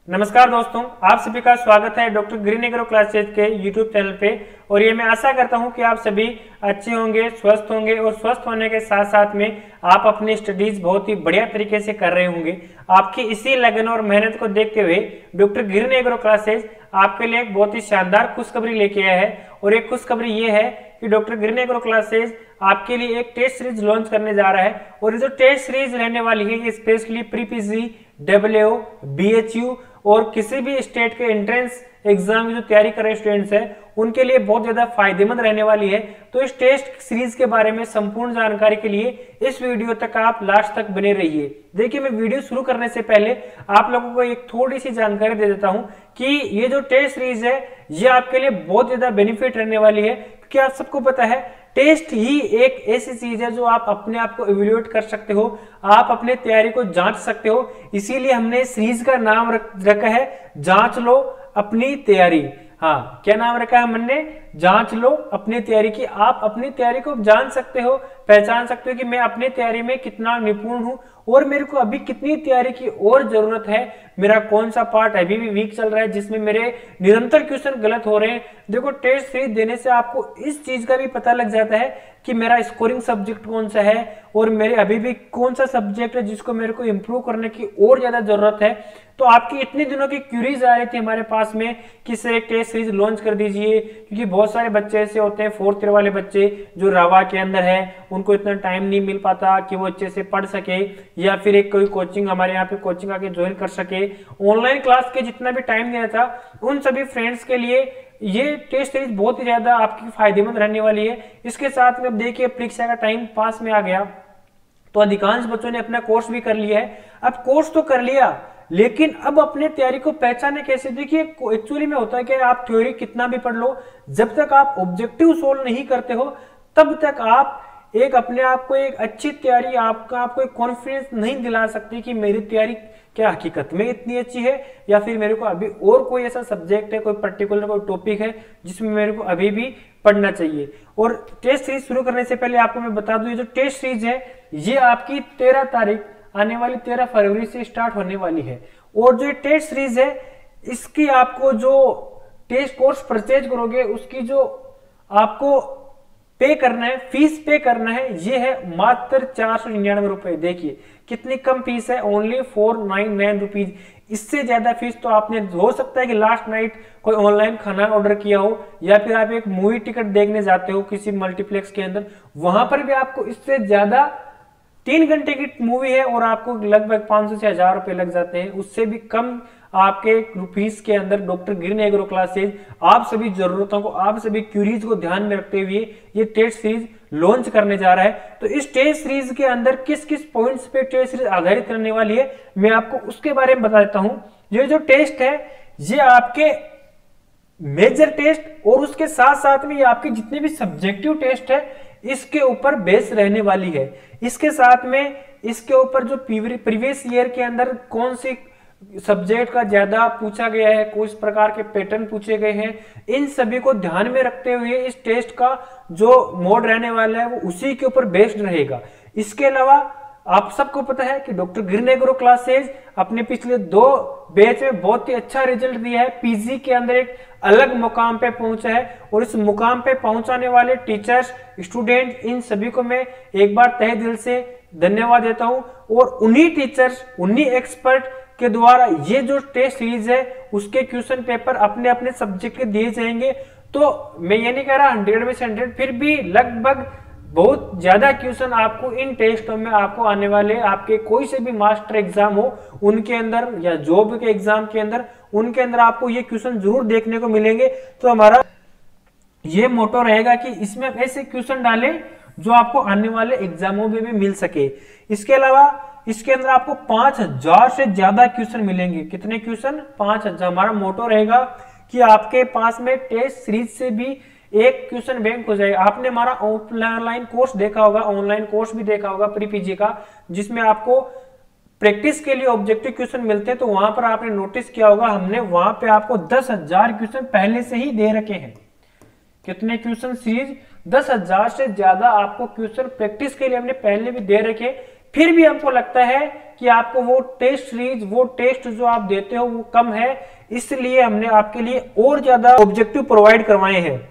नमस्कार दोस्तों, आप सभी का स्वागत है डॉक्टर ग्रीन एग्रो क्लासेज के यूट्यूब चैनल पे। और ये मैं आशा करता हूं कि आप सभी अच्छे होंगे, स्वस्थ होंगे और स्वस्थ होने के साथ साथ में आप अपनी स्टडीज बहुत ही बढ़िया तरीके से कर रहे होंगे। आपकी इसी लगन और मेहनत को देखते हुए डॉक्टर ग्रीन एग्रो क्लासेज आपके लिए एक बहुत ही शानदार खुशखबरी लेके आया है। और एक खुशखबरी ये है कि डॉक्टर ग्रीन एग्रो क्लासेज आपके लिए एक टेस्ट सीरीज लॉन्च करने जा रहा है। और ये जो टेस्ट सीरीज रहने वाली है ये स्पेशली प्री पीजी, डब्ल्यूओ, बीएचयू और किसी भी स्टेट के एंट्रेंस एग्जाम की जो तैयारी कर रहे स्टूडेंट्स हैं उनके लिए बहुत ज्यादा फायदेमंद रहने वाली है। तो इस टेस्ट सीरीज के बारे में संपूर्ण जानकारी के लिए इस वीडियो तक आप लास्ट तक बने रहिए। देखिए, मैं वीडियो शुरू करने से पहले आप लोगों को एक थोड़ी सी जानकारी दे देता हूं कि ये जो टेस्ट सीरीज है ये आपके लिए बहुत ज्यादा बेनिफिट रहने वाली है, क्योंकि आप सबको पता है टेस्ट ही एक ऐसी चीज है जो आप अपने आप को इवैल्यूएट कर सकते हो, आप अपने तैयारी को जांच सकते हो। इसीलिए हमने सीरीज का नाम रखा है जांच लो अपनी तैयारी। हाँ, क्या नाम रखा है हमने? जांच लो अपनी तैयारी की। आप अपनी तैयारी को जान सकते हो, पहचान सकते हो कि मैं अपनी तैयारी में कितना निपुण हूं और मेरे को अभी कितनी तैयारी की और जरूरत है, मेरा कौन सा पार्ट अभी भी वीक चल रहा है जिसमें मेरे निरंतर क्वेश्चन गलत हो रहे हैं। देखो, टेस्ट सीरीज देने से आपको इस चीज का भी पता लग जाता है कि मेरा स्कोरिंग सब्जेक्ट कौन सा है और मेरे अभी भी कौन सा सब्जेक्ट है जिसको मेरे को इंप्रूव करने की और ज्यादा जरूरत है। तो आपकी इतने दिनों की क्यूरीज आ रही थी हमारे पास में कि सर एक टेस्ट सीरीज लॉन्च कर दीजिए, क्योंकि बहुत सारे बच्चे ऐसे होते हैं फोर्थ ईयर वाले बच्चे जो रावा के अंदर है, उनको इतना टाइम नहीं मिल पाता कि वो अच्छे से पढ़ सके या फिर एक कोई कोचिंग हमारे यहाँ पे कोचिंग आके ज्वाइन कर सके। ऑनलाइन क्लास के जितना भी टाइम देना था उन सभी फ्रेंड्स के लिए ये टेस्ट सीरीज बहुत ही ज्यादा आपकी फायदेमंद रहने वाली है। इसके साथ में अब देखिए परीक्षा का टाइम पास में आ गया तो अधिकांश बच्चों ने अपना कोर्स भी कर लिया है। अब कोर्स तो कर लिया, लेकिन अब अपने तैयारी को पहचाने कैसे? देखिए, एक्चुअली में होता है कि आप थ्योरी कितना भी पढ़ लो, जब तक आप ऑब्जेक्टिव सोल्व नहीं करते हो तब तक आप एक अपने आप को एक अच्छी तैयारी आपको एक कॉन्फिडेंस नहीं दिला सकती कि मेरी तैयारी क्या हकीकत में इतनी अच्छी है या फिर मेरे को अभी और कोई ऐसा सब्जेक्ट है, कोई पर्टिकुलर कोई टॉपिक है जिसमें मेरे को अभी भी पढ़ना चाहिए। और टेस्ट सीरीज शुरू करने से पहले आपको मैं बता दूं, ये जो टेस्ट सीरीज है ये आपकी 13 तारीख आने वाली 13 फरवरी से स्टार्ट होने वाली है। और जो टेस्ट सीरीज है इसकी आपको जो टेस्ट कोर्स परचेज करोगे उसकी जो आपको पे करना है, फीस पे करना है, ये है मात्र 499 रुपए। देखिए कितनी कम फीस है, ओनली 499 रुपीज। इससे ज्यादा फीस तो आपने हो सकता है कि लास्ट नाइट कोई ऑनलाइन खाना ऑर्डर किया हो या फिर आप एक मूवी टिकट देखने जाते हो किसी मल्टीप्लेक्स के अंदर, वहां पर भी आपको इससे ज्यादा 3 घंटे की मूवी है और आपको लगभग 500 से 1000 रुपए लग जाते हैं। उससे भी कम आपके रुपीस के अंदर डॉक्टर ग्रीन एग्रो क्लासेज आप सभी जरूरतों को, आप सभी क्यूरीज को ध्यान में रखते हुए ये टेस्ट सीरीज लॉन्च करने जा रहा है। तो इस टेस्ट सीरीज के अंदर किस किस पॉइंट्स पे टेस्ट सीरीज आधारित करने वाली है मैं आपको उसके बारे में बता देता हूं। ये जो टेस्ट है ये आपके मेजर टेस्ट और उसके साथ साथ में ये आपके जितने भी सब्जेक्टिव टेस्ट है इसके ऊपर बेस रहने वाली है। इसके साथ में इसके ऊपर जो प्रीवियस ईयर के अंदर कौन सी सब्जेक्ट का ज्यादा पूछा गया है, किस प्रकार के पैटर्न पूछे गए हैं, इन सभी को ध्यान में रखते हुए इस टेस्ट का जो मोड रहने वाला है वो उसी के ऊपर बेस्ड रहेगा। इसके अलावा आप सबको पता है कि डॉक्टर ग्रीन एग्रो क्लासेज अपने पिछले 2 बैच में बहुत ही अच्छा रिजल्ट दिया है, पीजी के अंदर एक अलग मुकाम पे पहुंचा है। और इस मुकाम पे पहुंचाने वाले टीचर्स, स्टूडेंट, इन सभी को मैं एक बार तहे दिल से धन्यवाद देता हूं। और उन्हीं टीचर्स, उन्हीं एक्सपर्ट के द्वारा ये जो टेस्ट सीरीज है उसके क्वेश्चन पेपर अपने अपने सब्जेक्ट के दिए जाएंगे। तो मैं ये नहीं कह रहा 100 में से 100, फिर भी लगभग बहुत ज्यादा क्वेश्चन आपको इन टेस्टों में आपको आने वाले, आपके कोई से भी मास्टर एग्जाम हो उनके अंदर या जॉब के एग्जाम के अंदर, उनके अंदर आपको ये क्वेश्चन जरूर देखने को मिलेंगे। तो हमारा ये मोटो रहेगा कि इसमें ऐसे क्वेश्चन डालें जो आपको आने वाले एग्जामों में भी मिल सके। इसके अलावा इसके अंदर आपको 5000 से ज्यादा क्वेश्चन मिलेंगे। कितने क्वेश्चन? 5000। हमारा मोटो रहेगा कि आपके पास में टेस्ट सीरीज से भी एक क्वेश्चन बैंक हो जाएगा। आपने हमारा ऑफलाइन कोर्स देखा होगा, ऑनलाइन कोर्स भी देखा होगा प्री पीजी का, जिसमें आपको प्रैक्टिस के लिए ऑब्जेक्टिव क्वेश्चन मिलते हैं। तो वहां पर आपने नोटिस किया होगा हमने वहां पे आपको 10,000 क्वेश्चन पहले से ही दे रखे हैं। कितने क्वेश्चन सीरीज? 10,000 से ज्यादा आपको क्वेश्चन प्रैक्टिस के लिए हमने पहले भी दे रखे फिर भी हमको लगता है कि आपको वो टेस्ट सीरीज, वो टेस्ट जो आप देते हो वो कम है, इसलिए हमने आपके लिए और ज्यादा ऑब्जेक्टिव प्रोवाइड करवाए हैं।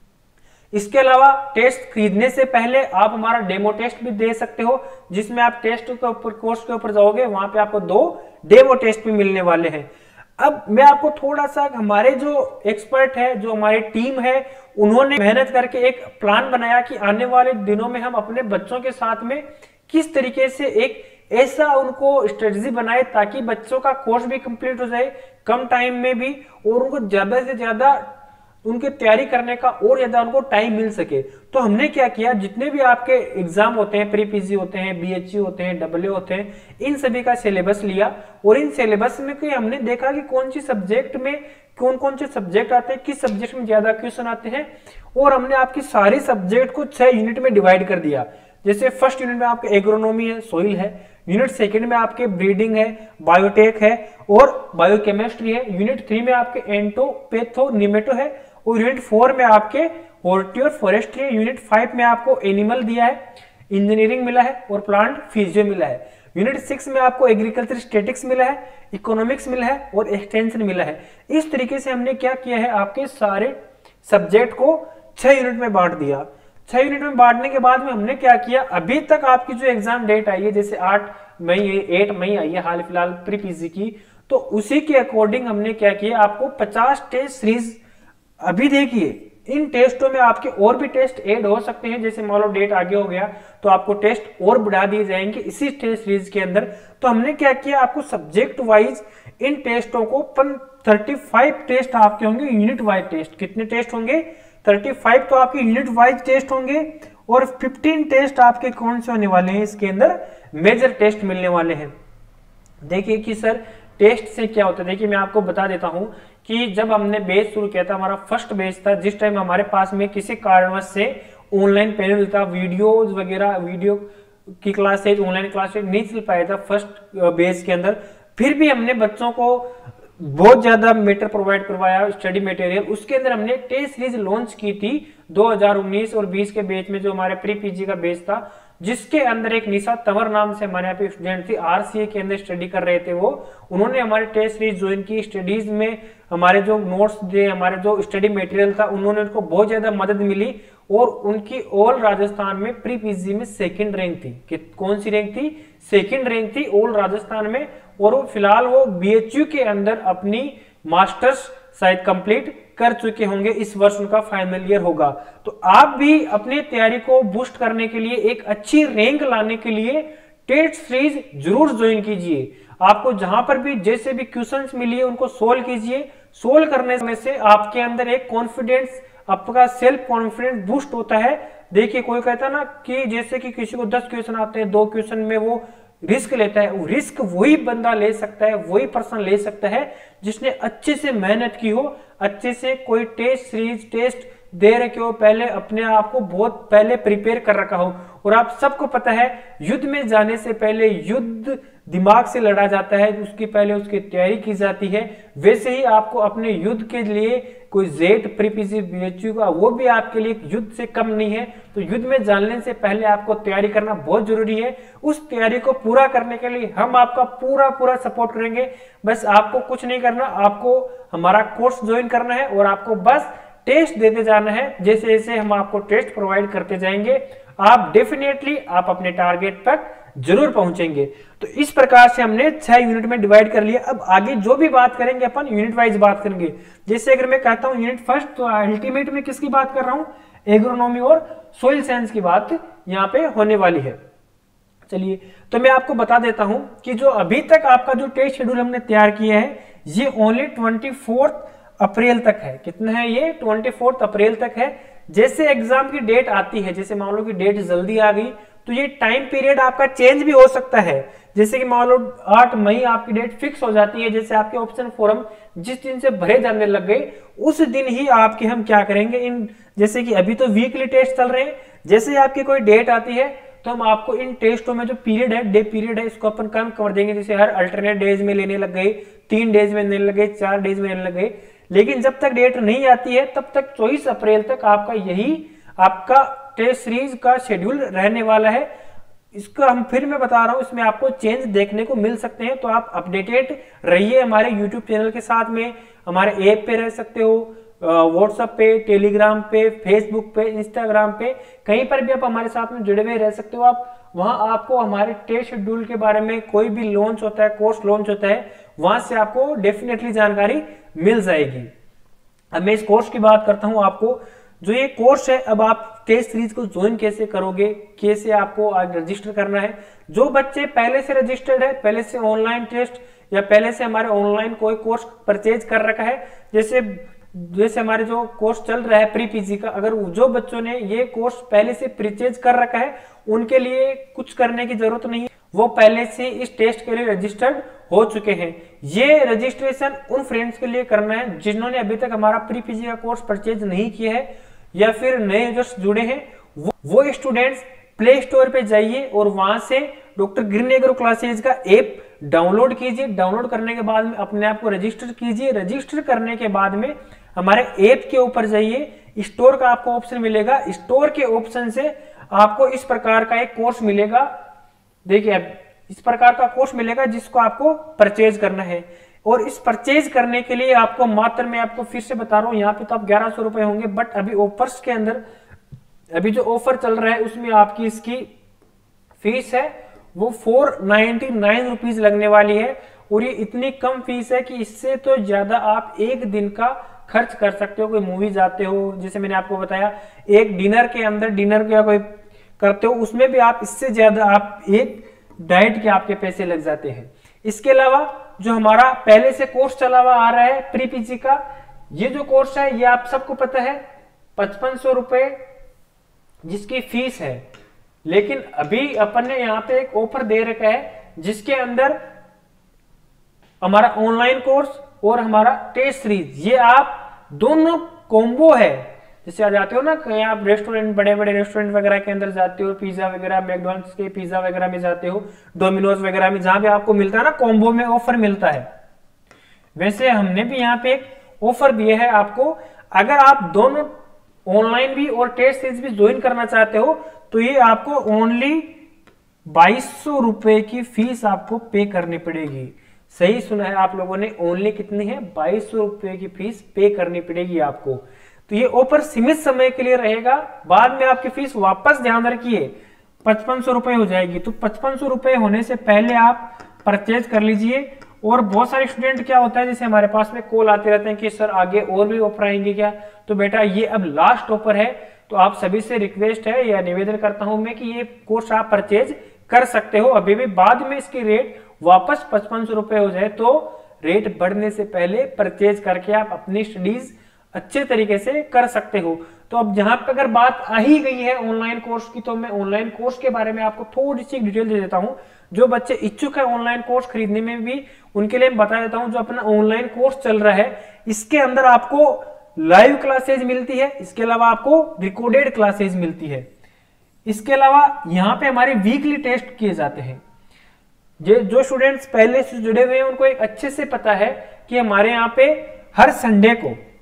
इसके अलावा टेस्ट खरीदने से पहले आप हमारा डेमो टेस्ट भी दे सकते हो, जिसमें आप टेस्ट के ऊपर, कोर्स के ऊपर जाओगे, वहां पे आपको 2 डेमो टेस्ट भी मिलने वाले हैं। अब मैं आपको थोड़ा सा, हमारे जो एक्सपर्ट है, जो हमारी टीम है, उन्होंने मेहनत करके एक प्लान बनाया कि आने वाले दिनों में हम अपने बच्चों के साथ में किस तरीके से एक ऐसा उनको स्ट्रेटजी बनाए ताकि बच्चों का कोर्स भी कंप्लीट हो जाए कम टाइम में भी, और उनको ज्यादा से ज्यादा उनकी तैयारी करने का और ज्यादा उनको टाइम मिल सके। तो हमने क्या किया, जितने भी आपके एग्जाम होते हैं, प्री पीजी होते हैं, बीएचयू होते हैं, डब्ल्यू होते हैं, इन सभी का सिलेबस लिया, और इन सिलेबस में हमने देखा कि कौन सी सब्जेक्ट में कौन कौन से सब्जेक्ट आते हैं, किस सब्जेक्ट में ज्यादा क्वेश्चन आते हैं, और हमने आपकी सारी सब्जेक्ट को 6 यूनिट में डिवाइड कर दिया। जैसे फर्स्ट यूनिट में आपके एग्रोनॉमी है, सोइल है, यूनिट सेकंड में आपके ब्रीडिंग है, बायोटेक है और बायोकेमिस्ट्री है, यूनिट 3 में आपके एंटो, पैथो, निमेटो है, और यूनिट 4 में आपके हॉर्टी और फॉरेस्ट्री है, यूनिट 5 में आपको एनिमल दिया है, इंजीनियरिंग मिला है और प्लांट फिजियो मिला है, यूनिट 6 में आपको एग्रीकल्चर स्टेटिक्स मिला है, इकोनॉमिक्स मिला है और एक्सटेंशन मिला है। इस तरीके से हमने क्या किया है, आपके सारे सब्जेक्ट को 6 यूनिट में बांट दिया। 6 यूनिट में बांटने के बाद में हमने क्या किया, अभी तक आपकी जो एग्जाम डेट आई है, जैसे 8 मई आई है हाल फिलहाल प्री पीजी की, तो उसी के अकॉर्डिंग हमने क्या किया, आपको 50 टेस्ट सीरीज, अभी देखिए इन टेस्टों में आपके और भी टेस्ट ऐड हो सकते हैं, जैसे मान लो डेट आगे हो गया तो आपको टेस्ट और बढ़ा दिए जाएंगे इसी टेस्ट सीरीज के अंदर। तो हमने क्या किया, आपको सब्जेक्ट वाइज इन टेस्टों को 35 टेस्ट आपके होंगे, यूनिट वाइज टेस्ट। कितने टेस्ट होंगे, 35 तो आपके यूनिट वाइज टेस्ट होंगे, और 15 टेस्ट आपके कौन से होने वाले हैं, इसके अंदर मेजर टेस्ट मिलने वाले हैं। देखिए कि सर टेस्ट से क्या होता है, देखिए मैं आपको बता देता हूं कि जब हमने बेच शुरू किया था, हमारा फर्स्ट बेच था, जिस टाइम हमारे पास में किसी कारणवश से ऑनलाइन पैनल था, वीडियोज वगैरह, वीडियो की क्लासेज, ऑनलाइन क्लासेज नहीं चल पाया था फर्स्ट बेच के अंदर, फिर भी हमने बच्चों को बहुत ज्यादा मेटर प्रोवाइड करवाया, स्टडी मटेरियल। उसके अंदर हमने टेस्ट सीरीज लॉन्च की थी 2019 और 20 के बेच में, जो हमारे प्री पीजी का बेच था, जिसके अंदर एक निशा तंवर नाम से हमारे यहाँ पे स्टूडेंट थी, आरसीए के अंदर स्टडी कर रहे थे वो, उन्होंने हमारे टेस्ट सीरीज ज्वाइन की। स्टडीज में हमारे जो नोट्स थे, हमारे जो स्टडी मटेरियल था, उन्होंने उनको बहुत ज्यादा मदद मिली, और उनकी ऑल राजस्थान में प्री पीजी में 2nd रैंक थी। कि कौन सी रैंक थी, 2nd रैंक थी ऑल राजस्थान में। और वो फिलहाल वो बीएचयू के अंदर अपनी मास्टर्स शायद कंप्लीट कर चुके होंगे, इस वर्ष उनका फाइनल ईयर होगा। तो आप भी अपनी तैयारी को बूस्ट करने के लिए, एक अच्छी रैंक लाने के लिए टेस्ट सीरीज जरूर ज्वाइन कीजिए। आपको जहां पर भी जैसे भी क्वेश्चंस मिलिए उनको सोल्व कीजिए। सोल्व करने से आपके अंदर एक कॉन्फिडेंस, आपका सेल्फ कॉन्फिडेंस बूस्ट होता है। देखिए कोई कहता है ना कि जैसे कि किसी को 10 क्वेश्चन आते हैं, 2 क्वेश्चन में वो रिस्क लेता है, वो रिस्क वही बंदा ले सकता है, वही पर्सन ले सकता है जिसने अच्छे से मेहनत की हो, अच्छे से कोई टेस्ट सीरीज, टेस्ट दे रखे हो, पहले अपने आप को बहुत पहले प्रिपेयर कर रखा हो। और आप सबको पता है युद्ध में जाने से पहले युद्ध दिमाग से लड़ा जाता है, उसकी पहले उसकी तैयारी की जाती है। वैसे ही आपको अपने युद्ध के लिए कोई जेट प्री पीजी बीएचयू का, वो भी आपके लिए युद्ध से कम नहीं है। तो युद्ध में जाने से पहले आपको तैयारी करना बहुत जरूरी है। उस तैयारी को पूरा करने के लिए हम आपका पूरा सपोर्ट करेंगे। बस आपको कुछ नहीं करना, आपको हमारा कोर्स ज्वाइन करना है और आपको बस टेस्ट देते जाना है। जैसे जैसे हम आपको टेस्ट प्रोवाइड करते जाएंगे, आप डेफिनेटली आप अपने टारगेट तक जरूर पहुंचेंगे। तो इस प्रकार से हमने 6 यूनिट में डिवाइड कर लिया। अब आगे जो भी बात करेंगे अपन यूनिट वाइज बात करेंगे। जैसे अगर मैं कहता हूं यूनिट फर्स्ट, तो अल्टीमेट में किसकी बात कर रहा हूं, एग्रोनॉमी और सोइल साइंस की बात यहाँ पे होने वाली है। चलिए तो मैं आपको बता देता हूं कि जो अभी तक आपका जो टेस्ट शेड्यूल हमने तैयार किया है, ये ओनली 24 अप्रैल तक है। कितना है ये, 24 अप्रैल तक है। जैसे एग्जाम की डेट आती है, जैसे मान लो कि डेट जल्दी आ गई, तो ये टाइम पीरियड आपका चेंज भी हो सकता है। जैसे कि मान लो 8 मई आपकी डेट फिक्स हो जाती है, जैसे आपके ऑप्शन फॉर्म जिस दिन से भरे जाने लग गए उस दिन ही आपके हम क्या करेंगे, इन जैसे कि अभी तो वीकली टेस्ट चल रहे हैं, जैसे आपकी कोई डेट आती है तो हम आपको इन टेस्टों में जो पीरियड है, डे पीरियड है, इसको अपन कम कर देंगे। जैसे हर अल्टरनेट डेज में लेने लग गए, 3 डेज में लेने लग गए, 4 डेज में लेने लग गए। लेकिन जब तक डेट नहीं आती है तब तक 24 अप्रैल तक आपका यही आपका टेस्ट सीरीज का शेड्यूल रहने वाला है। इसका हम फिर मैं बता रहा हूं, इसमें आपको चेंज देखने को मिल सकते हैं। तो आप अपडेटेड रहिए हमारे यूट्यूब चैनल के साथ में, हमारे ऐप पे रह सकते हो, व्हाट्सएप पे, टेलीग्राम पे, फेसबुक पे, इंस्टाग्राम पे, कहीं पर भी आप हमारे साथ में जुड़े हुए रह सकते हो। आप वहां आपको हमारे टेस्ट शेड्यूल के बारे में, कोई भी लॉन्च होता है, कोर्स लॉन्च होता है, वहां से आपको डेफिनेटली जानकारी मिल जाएगी। अब मैं इस कोर्स की बात करता हूं। आपको जो ये कोर्स है, अब आप टेस्ट सीरीज को ज्वाइन कैसे करोगे, कैसे आपको आज रजिस्टर करना है। जो बच्चे पहले से रजिस्टर्ड है, पहले से ऑनलाइन टेस्ट या पहले से हमारे ऑनलाइन कोई कोर्स परचेज कर रखा है, जैसे हमारे जो कोर्स चल रहा है प्री पीजी का, अगर जो बच्चों ने ये कोर्स पहले से परचेज कर रखा है, उनके लिए कुछ करने की जरूरत नहीं है, वो पहले से इस टेस्ट के लिए रजिस्टर्ड हो चुके हैं। ये रजिस्ट्रेशन उन फ्रेंड्स के लिए करना है जिन्होंने अभी तक हमारा प्री पीजी का कोर्स परचेज नहीं किया है या फिर नए यूजर्स जुड़े हैं। वो स्टूडेंट्स प्ले स्टोर पे जाइए और वहां से doctor green agro classes app ऐप डाउनलोड कीजिए। डाउनलोड करने के बाद में अपने आप को रजिस्टर कीजिए। रजिस्टर करने के बाद में हमारे ऐप के ऊपर जाइए, स्टोर का आपको ऑप्शन मिलेगा। स्टोर के ऑप्शन से आपको इस प्रकार का एक कोर्स मिलेगा। देखिए, इस प्रकार का कोर्स मिलेगा जिसको आपको परचेज करना है। और इस परचेज करने के लिए आपको मात्र, मैं आपको फिर से बता रहा हूं, यहाँ पे तो आप 1100 रुपए होंगे, बट अभी ऑफर्स के अंदर, अभी जो ऑफर चल रहा है उसमें आपकी इसकी फीस है वो 499 रुपीज लगने वाली है। और ये इतनी कम फीस है कि इससे तो ज्यादा आप एक दिन का खर्च कर सकते हो। कोई मूवी जाते हो, जैसे मैंने आपको बताया, एक डिनर के अंदर डिनर का कोई करते हो, उसमें भी आप इससे ज्यादा आप एक डाइट के आपके पैसे लग जाते हैं। इसके अलावा जो हमारा पहले से कोर्स चला हुआ आ रहा है प्री पीजी का, ये जो कोर्स है ये आप सबको पता है 5500 रुपए जिसकी फीस है। लेकिन अभी अपन ने यहाँ पे एक ऑफर दे रखा है जिसके अंदर हमारा ऑनलाइन कोर्स और हमारा टेस्ट सीरीज, ये आप दोनों कॉम्बो है। जैसे आ जाते हो ना कहीं आप रेस्टोरेंट, बड़े बड़े रेस्टोरेंट वगैरह के अंदर जाते हो, पिज्जा वगैरह, मैकडॉनल्ड्स के पिज्जा वगैरह में जाते हो, डोमिनोज वगैरह में, जहां भी आपको मिलता है ना कॉम्बो में ऑफर मिलता है, वैसे हमने भी यहाँ पे एक ऑफर दिया है आपको। अगर आप दोनों ऑनलाइन भी और टेस्ट सीरीज भी ज्वाइन करना चाहते हो तो ये आपको ओनली 2200 रुपए की फीस आपको पे करनी पड़ेगी। सही सुना है आप लोगों ने, ओनली कितनी है, 2200 रुपए की फीस पे करनी पड़ेगी आपको। तो ये ऑफर सीमित समय के लिए रहेगा, बाद में आपकी फीस वापस, ध्यान रखिए, 5500 रुपए हो जाएगी। तो 5500 रुपए होने से पहले आप परचेज कर लीजिए। और बहुत सारे स्टूडेंट क्या होता है, जैसे हमारे पास में कॉल आते रहते हैं कि सर आगे और भी ऑफर आएंगे क्या, तो बेटा ये अब लास्ट ऑफर है। तो आप सभी से रिक्वेस्ट है या निवेदन करता हूं मैं कि ये कोर्स आप परचेज कर सकते हो अभी भी। बाद में इसकी रेट वापस 5500 रुपए हो जाए तो रेट बढ़ने से पहले परचेज करके आप अपनी स्टडीज अच्छे तरीके से कर सकते हो। तो अब जहां पर अगर बात आ ही गई है ऑनलाइन कोर्स की, तो मैं ऑनलाइन कोर्स के बारे में आपको थोड़ी सी डिटेल दे देता हूं। जो बच्चे इच्छुक है ऑनलाइन कोर्स खरीदने में भी, उनके लिए बता देता हूं। जो अपना ऑनलाइन कोर्स चल रहा है, इसके अंदर आपको लाइव क्लासेज मिलती है, इसके अलावा आपको रिकॉर्डेड क्लासेज मिलती है। इसके अलावा यहाँ पे हमारे वीकली टेस्ट किए जाते हैं। जो स्टूडेंट्स पहले से जुड़े हुए हैं उनको एक अच्छे से पता है कि हमारे यहाँ पे हर संडे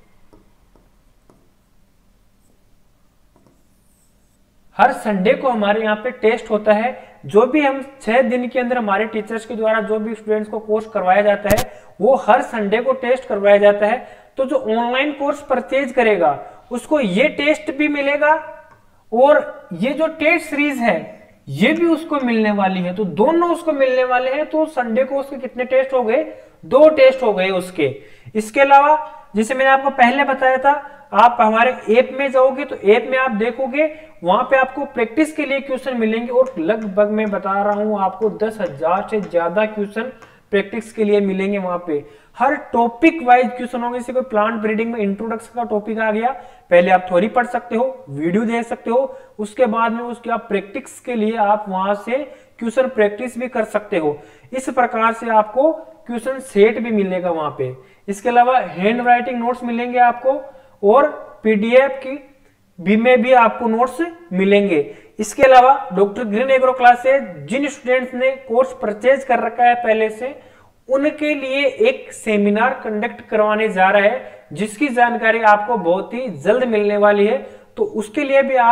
को हमारे यहाँ पे टेस्ट होता है। जो भी हम 6 दिन के अंदर हमारे टीचर्स के द्वारा जो भी स्टूडेंट्स को कोर्स करवाया जाता है, वो हर संडे को टेस्ट करवाया जाता है। तो जो ऑनलाइन कोर्स परचेज करेगा उसको ये टेस्ट भी मिलेगा और ये जो टेस्ट सीरीज है ये भी उसको मिलने वाली है। तो दोनों उसको मिलने वाले हैं। तो संडे को उसके कितने टेस्ट हो गए, 2 टेस्ट हो गए उसके। इसके अलावा जैसे मैंने आपको पहले बताया था, आप हमारे ऐप में जाओगे तो ऐप में आप देखोगे वहां पे आपको प्रैक्टिस के लिए क्वेश्चन मिलेंगे। और लगभग मैं बता रहा हूं आपको 10,000 से ज्यादा क्वेश्चन प्रैक्टिस के लिए मिलेंगे। वहां पे हर टॉपिक वाइज क्वेश्चन होंगे। जैसे कोई प्लांट ब्रीडिंग में इंट्रोडक्शन का टॉपिक आ गया, पहले आप थ्योरी पढ़ सकते हो, वीडियो देख सकते हो, उसके बाद में उसके आप प्रैक्टिस के लिए आप वहां से क्वेश्चन प्रैक्टिस भी कर सकते हो। इस प्रकार से आपको क्वेश्चन सेट भी मिलेगा वहां पे। इसके अलावा हैंड राइटिंग नोट्स मिलेंगे आपको और पीडीएफ की भी में भी आपको नोट्स मिलेंगे। इसके अलावा डॉक्टर ग्रीन एग्रो क्लासेस जिन स्टूडेंट्स ने कोर्स परचेज कर रखा है पहले से, उनके लिए एक सेमिनार कंडक्ट करवाने जा रहा है जिसकी जानकारी आपको बहुत ही जल्द मिलने वाली है। तो उसके लिए भी आप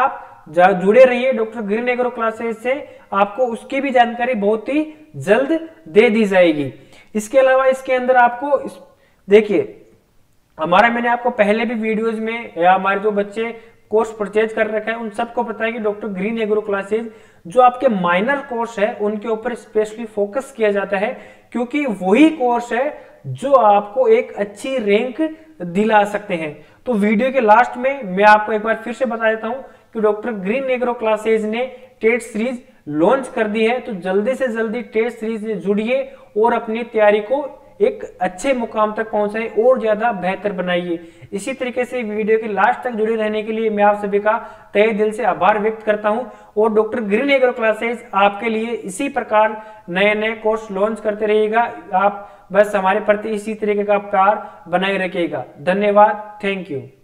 जुड़े रहिए डॉक्टर ग्रीन एग्रो क्लासेस से, आपको उसकी भी जानकारी बहुत ही जल्द दे दी जाएगी। इसके अलावा इसके अंदर आपको देखिए हमारा, मैंने आपको पहले भी वीडियोज में या हमारे जो बच्चे कोर्स परचेज कर रखा है उन सबको पता है कि डॉक्टर ग्रीन एग्रो क्लासेज जो आपके माइनर कोर्स है उनके ऊपर स्पेशली फोकस किया जाता है, क्योंकि वही कोर्स है जो आपको एक अच्छी रैंक दिला सकते हैं। तो वीडियो के लास्ट में मैं आपको एक बार फिर से बता देता हूं कि डॉक्टर ग्रीन एग्रो क्लासेज ने टेट सीरीज लॉन्च कर दी है, तो जल्दी से जल्दी टेट सीरीज में जुड़िए और अपनी तैयारी को एक अच्छे मुकाम तक पहुंचाए और ज्यादा बेहतर बनाइए। इसी तरीके से वीडियो के लास्ट तक जुड़े रहने के लिए मैं आप सभी का तहे दिल से आभार व्यक्त करता हूं, और डॉक्टर ग्रीन एग्रो क्लासेस आपके लिए इसी प्रकार नए नए कोर्स लॉन्च करते रहिएगा। आप बस हमारे प्रति इसी तरीके का प्यार बनाए रखिएगा। धन्यवाद, थैंक यू।